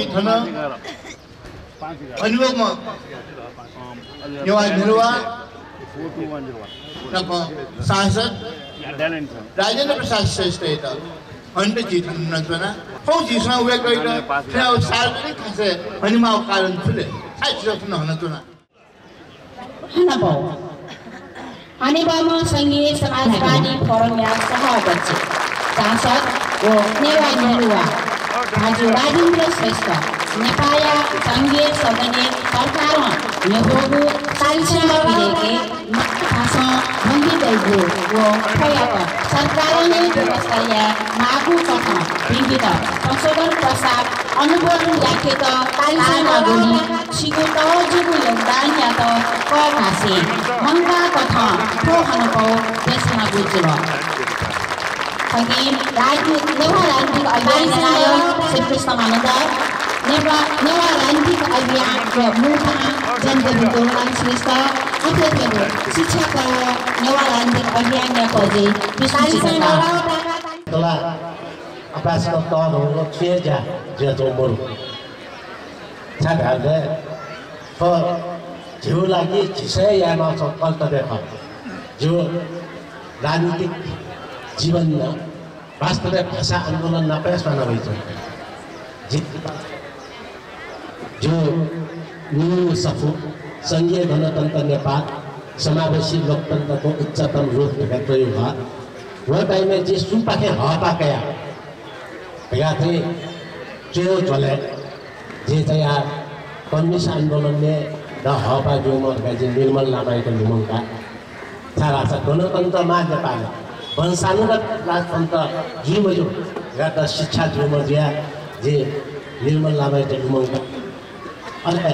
थन अनुभवमा नेवा निर्वा सांसद राजेन्द्र प्रसाद श्रेष्ठ यता अन्त जितन नजना फौजीसँग उयो गइल थियो सार्वजनिक खासे हनिमा कारण फुले साइजन हनतना हनबो हनिबामा संघीय समाजवादी फोरम या सभापति सांसद वो नेवा निर्वा दाजु राजेन्द्र श्रेष्ठ नेपाया संघीय सदन सरकारमा नेबोगु सालिसमा बिलेके भाषा भङ्गी दैगु वो फयाक सरकारले व्यवस्था या मागु कथा विविध संशोधन प्रस्ताव अनुमोदन याकेत तालिसमा गोली सिगु तजुगु योगदान या त क भाषे मङ्गा कथा ठो हनको देशमा गुजुल सगि नेवा राजनीतिक अभियान नायक श्री कृष्ण मानन्दा नेवा राजनीतिक अभियानको मुखमा जनदेवी श्रेष्ठ अध्यक्षको शिक्षाका नेवा राजनीतिक अभियान खोजे विशेषता तला अपासको तहको छेजा जे जोमर छाडले फ जिउ लागि छिसै यामा सकल्ट देख जो राजनीतिक जीवन वास्तविक भाषा आन्दोलन नपेसमा नभइछ जो न्यू सफु संघीय गणतन्त्र नेपाल समावेशी लोकतन्त्रको उच्चतम रूप प्रयोग भयो वो टाइम में जे सुपाखे हपाकया भएका थिए जो चले जे चाहिँ यार कम्युनिस्ट आन्दोलन में द हपा जो मर्का जे निर्मल लामाइको निमंका सारा छ गणतन्त्रमा नेपाल वंशानुगत राजतन्त्र जीव जो गर्दा शिक्षा जीव मर्जिया जे निर्मल लामाइको निमंका अरे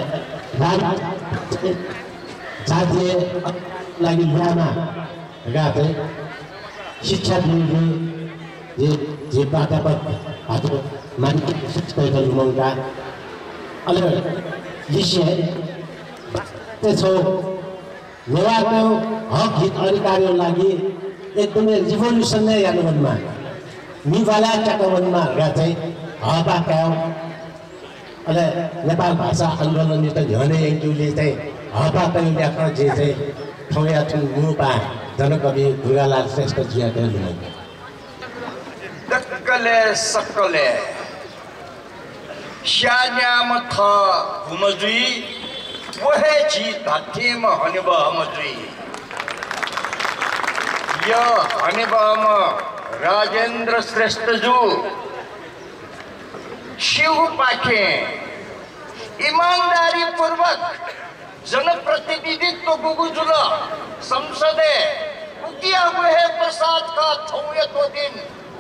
जातीय लागि ल्यामा गाते शिक्षा दिने जे प्राध्यापक हातो मानिक शिक्षक लुमंगा अले विषय त्यसो नेवाको हक हित अधिकारको लागि एकदमै रिभोल्युसन नै यानुवनमा निवाला चकवनमा गाते हपा कायो अले नेपाल भाषा आन्दोलन त झनै एन्क्युले चाहिँ हपा पनि ल्याक्न जे चाहिँ ठौया छन् मुपा जनकवि दुर्गालाल श्रेष्ठ जियाको लुमंगा दक्कले सक्कले श्यान्याम थ घुमजुई वहे जी धाथेम हनिबा हमजुई य हनिबाम राजेन्द्र श्रेष्ठ जू शिव पाखे ईमानदारी पूर्वक जनप्रतिनिधित्व गुगुजुल संसदे उकिया हुए प्रसाद का थौये तो दिन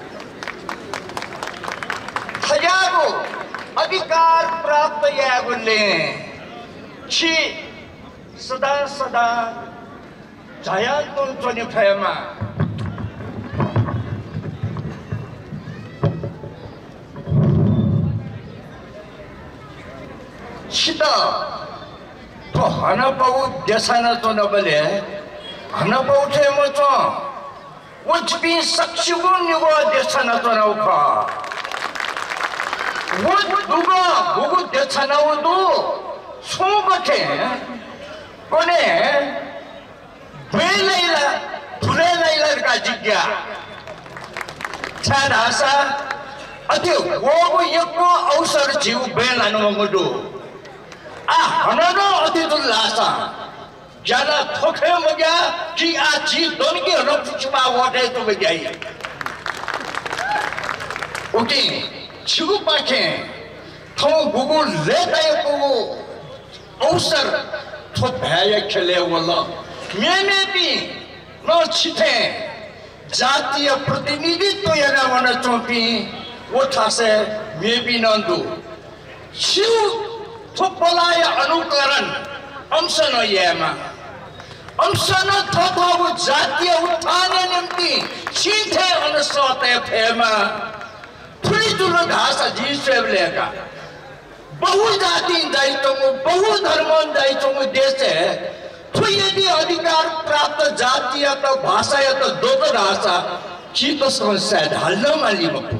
हजारों अधिकार प्राप्त यागुले छी सदा सदा जाया तुम चोनी फैमा छिता तो हना पाऊ देशाना तो नबले हना पाऊ थे मचो वच भी सक्सिगो निगो देशाना तो नौका वो दुगा गुगु देशाना वो दो सोंगटे कोने बेलेला फुलेला का जिज्ञा छाना सा अति वो यको अवसर जीव बेलानो मंगडो हननो अतिदुल्लासा ज्यादा थोखे मग्या कि आ चीज दोन की रफुचमा वाटे तो गई ओके छिगु पाखे थो गुगु लेताय को अवसर थो भय खेले वला मेने भी न छिथे जातीय प्रतिनिधित्व yana wana चोपी वो थासे मे भी नंदु शिव थोपलाय अनुकरण अंशन येमा अंशन थोथावु जातीय उत्थान निम्ति सीधे अनुसते फेमा थुली तुल घास जीसेवलेका बहु जाति दायित्व बहु धर्म दायित्व देश है तो यदि अधिकार प्राप्त जातीय तो भाषा या तो दो भाषा चीतो समस्या ढालना माली मपु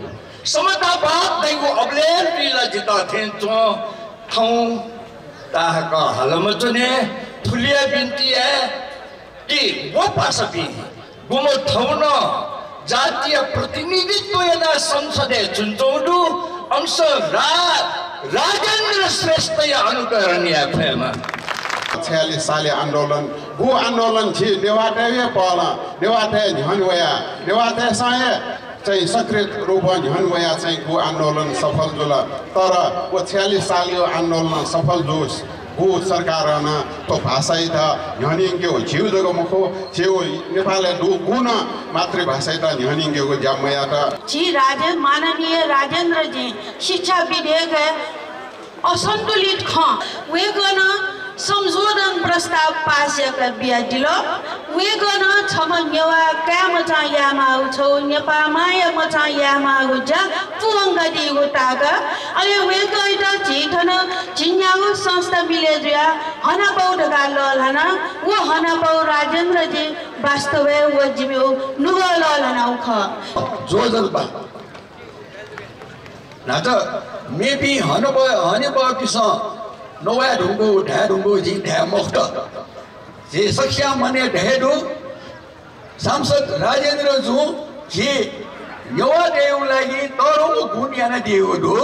समतावाद दैको अबलेन पिला जिता थेन्चो ठाउँ ताका हलमचने थुलिया बिन्ती है कि वो पासपी गुमो ठाउँ न जातीय प्रतिनिधित्व याना संसदीय चुनावहरू अंश राजेन्द्र श्रेष्ठ या अनुकरणीय फेमा 46 साले आन्दोलन भू आन्दोलन छि नेवाटे पाला नेवाटे झनवया नेवाटे सय चाहिँ सक्रिय रूपमा झनवया चाहिँ भू आन्दोलन सफल जुल तर वो 46 साल यो आन्दोलन सफल जोस भू सरकारमा तो भाषा था झनिङ्ग्यो झिउ जगो मुखो छेउ नेपालले दु गुण मातृभाषा त झनिङ्ग्योको जम्मया त जी माननीय राजेन्द्र जी शिक्षा विधेयक असन्तुलित ख वे गर्न संशोधन प्रस्ताव पास बिहा दिलो वे गर्न छम नेवा का मचा यामा छौ नेपा माया मचा यामा गुजा पुंगा दिगो टागा अले वे गइटा जिथन जिन्यागो संस्था मिले जुया हना पाउ ढगा ललना वो हना पाउ राजेन्द्र जी वास्तवै वो जिम्यो नुगो ललना उख जोजलबा नाच मेबी हने किस नवा ढुङ्गो ढ्या ढुङ्गो जी ढ्या मुक्त जे सख्या मने ढेडु सांसद राजेन्द्र जु जे नेवा देउ लागि तरो गुण याना दिएको दु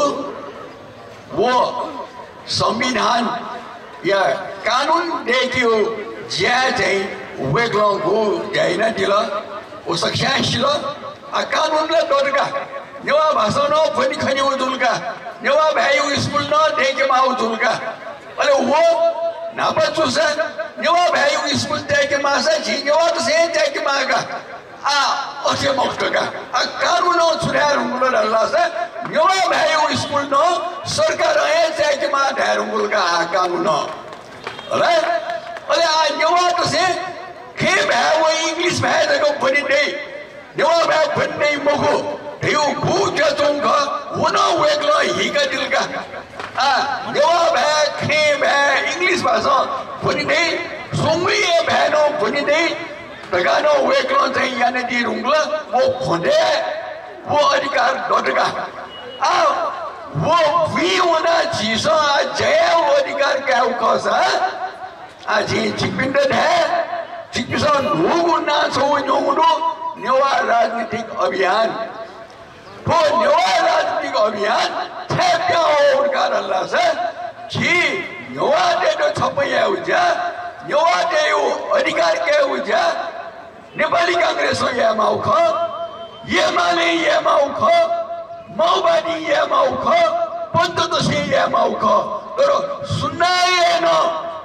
वो संविधान या कानुन देखियो ज्या चाहिँ वेग्लो गो जाइन दिल ओ सख्या शिल आ कानुनले डरका नेवा भाषा न पनि खनि उजुलका नेवा भ्यायु स्कुल न देखे माउ जुलका अरे वो नापा चुसा नेवा भ्यायु स्कुल देखे मासा झि नेवा त से देखे मागा आ असे मक्तका आ कानुन छुरा रुंगुल रल्लासा नेवा भ्यायु स्कुल न सरकार ए देखे मा ढारुंगुलका आ कानुन अरे अरे आ नेवा त से के भ्याउ इंग्लिश भ्याएको पनि नै नेवा भ्या पनि मगो यो भूजा चोंगा वना वेगला हिगा दिलका आ नेवा भ्या खे भ्या इंग्लिश भाषा पनि नै सोंगलिए भ्यानो पनि नै तगानो वेगला चाहिँ याने दि रुंगला वो खोंडे वो अधिकार डटका आ वो वी वना जीसा जय वो अधिकार क्या उकासा आ जी चिपिंड है चिपिसा लोगों ना सो न्योंगो नेवा राजनीतिक अभियान तो नेवा राजनीतिक अभियान छेप्या और अल्लाह से जी नेवा दे तो छपया उजा नेवा दे यो अधिकार के उजा नेपाली कांग्रेस ये माउख ये माले ये माउख माओवादी ये माउख पंत तो से ये माउख तर सुनाए न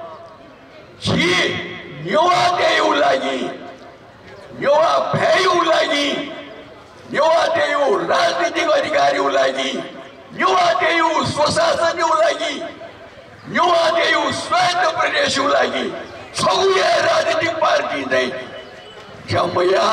जी नेवा दे यो लागि नेवा भ्यायु लागि नेवा देउ राजनीतिक अधिकारीको लागि नेवा देउ स्वशासनको लागि नेवा देउ स्वायत्त प्रदेशको लागि सबै राजनीतिक पार्टी चाहिँ जम्मया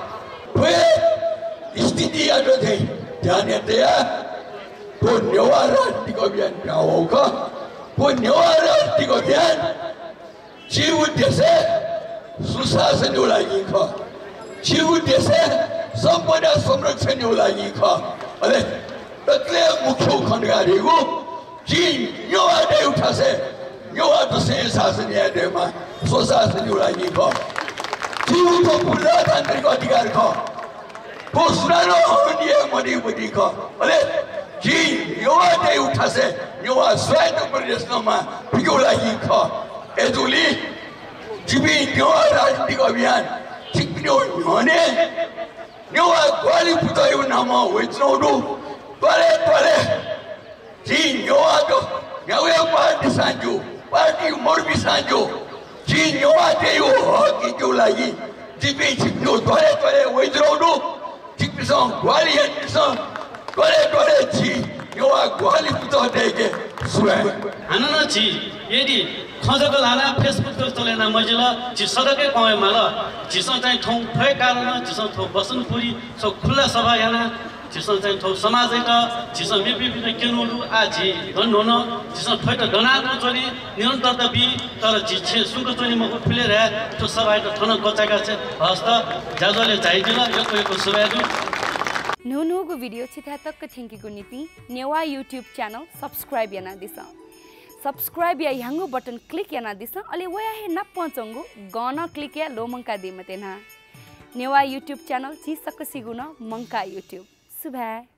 स्थिति आएको चाहिँ जाने त्यहाँ तो नेवा राजनीतिक अभियान गाउँ का तो नेवा राजनीतिक अभियान जे उद्देश्य सुशासनको लागि ख जे उद्देश्य सम्पदा संरक्षणको लागि ख अरे तत्ले मुख्य खण्डगारीको जी नेवा दे उठासे नेवा त से शासन या देमा स्वशासनको लागि ख जीवको प्रजातान्त्रिक अधिकार ख तो सुनानो नियम मणिपुरी ख अरे जी नेवा दे उठासे नेवा स्वायत्त प्रदेशमा फिको लागि ख एजुली जीवी नेवा राजनीतिक अभियान सिक्नो भने नेवा ग्वाली पुतायो नाम वेच्नौडु तले जी नेवा तो नेवा पार्टी सान्जो पार्टी मोर्बी सान्जो जी नेवा देयो हकीको लागि जीवी सिक्नो तले वेच्नौडु सिक्नो ग्वाली तले जी नेवा ग्वाली पुता देके सुए हाना जी यदि खजको लाना फेसबुक तो चलेना मजिला जी सदके कमे माल जिसो चाहिँ ठौ फै कारण जिसो ठौ बसनपुरी सो खुला सभा याना जिसो चाहिँ ठौ समाज त जिसो मेबी केनुलु आजी गन्नोन जिसो फै त गनाको चली निरन्तरता बि तर जी छे सुको चली मको फुले रे तो सभा त ठन गचाका छ हस्त जाजले चाहिदिला यो कोइको सुबाजु नुनुगु वीडियो छिथा तक थेंकिगु निति नेवा यूट्यूब चैनल सब्सक्राइब याना दिस सब्सक्राइब या यहांगु बटन क्लिक याना दिस अले वया हे न पहुंचंगु गाना क्लिक या लोमंका दिमतेना नेवा यूट्यूब चैनल ची सक्क सिगुन मंका यूट्यूब सुभा